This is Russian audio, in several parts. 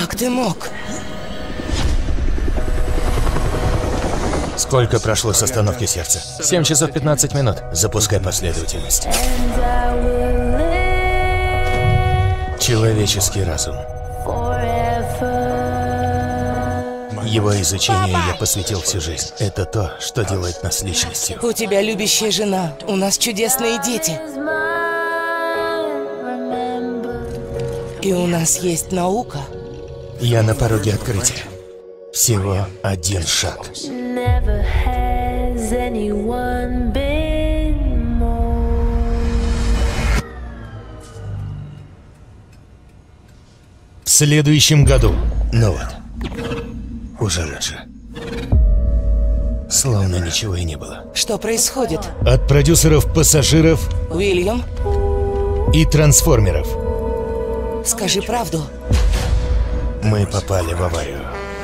Как ты мог? Сколько прошло с остановки сердца? 7 часов 15 минут. Запускай последовательность. Человеческий разум. Его изучению я посвятил всю жизнь. Это то, что делает нас личностью. У тебя любящая жена, у нас чудесные дети. И у нас есть наука. Я на пороге открытия. Всего один шаг. В следующем году. Ну вот. Уже лучше. Словно ничего и не было. Что происходит? От продюсеров «Пассажиров» Уильям, и «Трансформеров» скажи правду. мы попали в аварию.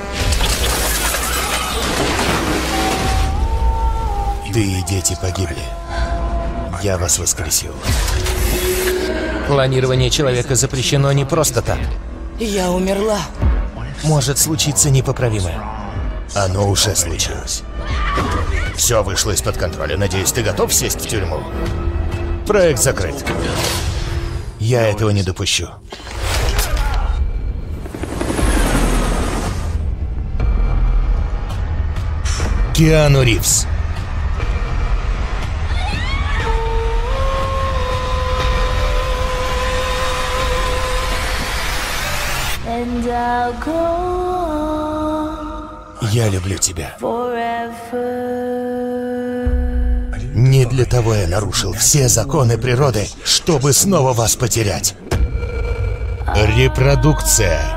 Ты и дети погибли. Я вас воскресил. Клонирование человека запрещено не просто так. Я умерла. Может случиться непоправимое. Оно уже случилось. Все вышло из-под контроля. Надеюсь, ты готов сесть в тюрьму? Проект закрыт. Я этого не допущу. Киану Ривз. Я люблю тебя. Не для того я нарушил все законы природы, чтобы снова вас потерять. Репродукция.